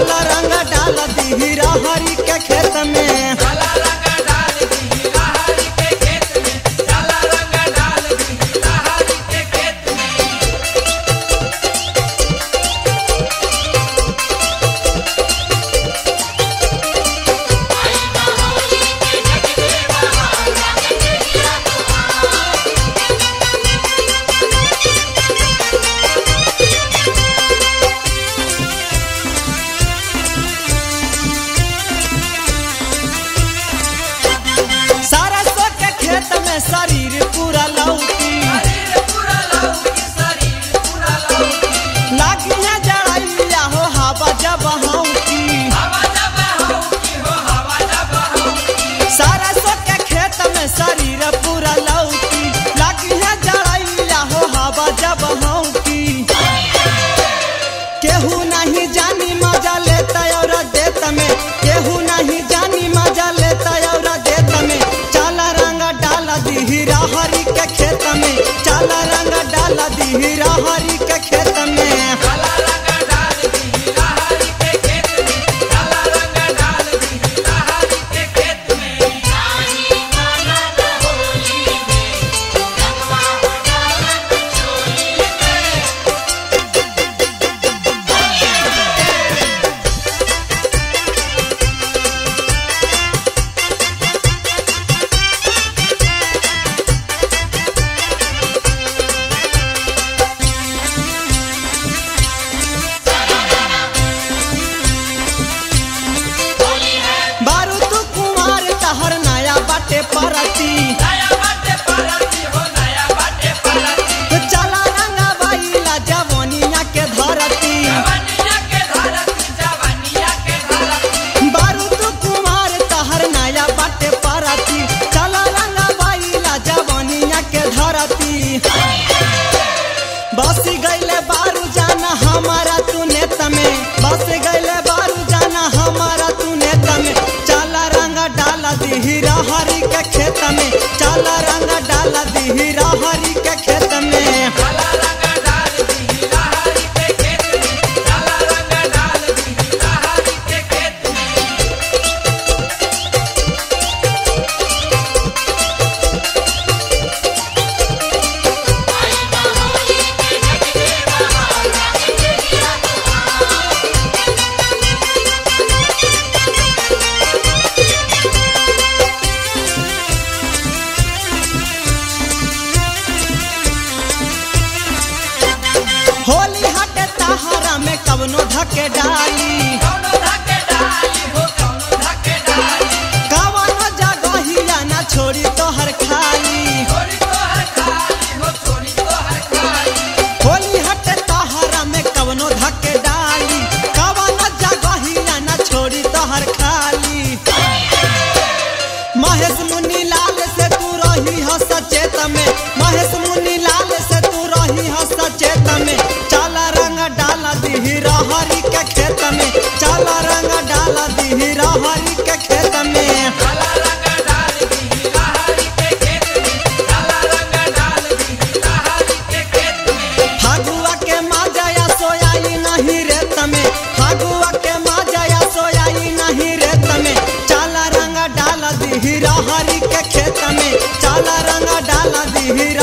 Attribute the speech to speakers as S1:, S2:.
S1: चला रंग डाल दी रहरी के खेत में।
S2: चला रंग डाल दी रहरी के खेत में। चला रंग डाल दी रहरी के खेत में।
S1: सरसों के खेत में शरीर पूरा लौकी,
S2: शरीर पूरा लौकी, शरीर पूरा लौकी।
S1: लागिया जड़ैया हो हवा जब हौकी।
S2: हवा जब हौकी हो, हवा जब हौकी।
S1: सरसों के खेत में शरीर पूरा लौकी, लागिया जड़ैया हो हवा जब हौकी। केहू नहीं जानी मजा लेता और देत में, केहू नहीं जानी मजा लेता और देत में। चला रंग डाल दी रहरी के खेत में। चला रंग डाल दी रहरी के खेत में।
S2: चला रंग डाल दी रहरी के खेत में। चला रंग डाल दी रहरी के खेत में। रानी मानत होली में, रंगवा डालत चोली में।
S1: बारू तू कुमार तहर नया बाटे परती।
S2: नया बाटे परती हो, नया बाटे परती।
S1: चला रंग बाईला जवनिया के धरती।
S2: जवानिया के धरती, जवानिया के धरती।
S1: बारू तू कुमार तहर नया बाटे परती। चला रंग बाईला जवनिया के धरती। बस गईले बारू जाना हमारा तू नेत में। बस गईले बारू जाना हमारा तू नेत में। चला रंग डाल दी रहरी के खेत में। चला रंग डाल दी रहरी के खेत में।
S2: चला रंग डाल दी रहरी के खेत में। चला रंग डाल दी रहरी के खेत में।
S1: होली हटे तहरा में कवनो धके डाली।
S2: कौनो धके डाली हो, कौनो धके डाली।
S1: कवनो जगहिया ना छोड़ी तोहर खाली।
S2: छोड़ी तोहर खाली हो, छोड़ी तोहर खाली।
S1: होली हटे तहरा में कवनो धके डाली। कवनो जगहिया ना छोड़ी तोहर खाली। महेश मुनि लाल से तू रही हो सचेत में। महेश मुनि लाल से तू रही हो सचेत में। चला रंग डाल दी रहरी के खेत में। चला रंग डाल दी रहरी के खेत में।
S2: चला रंग डाल दी रहरी के खेत में। चला रंग डाल दी रहरी के खेत में।
S1: फागुआ के माजया सोयाई नहीं रेत में। फागुआ के माजया सोयाई नहीं रेत में। चला रंग डाल दी रहरी के खेत में। चला रंग डाल दी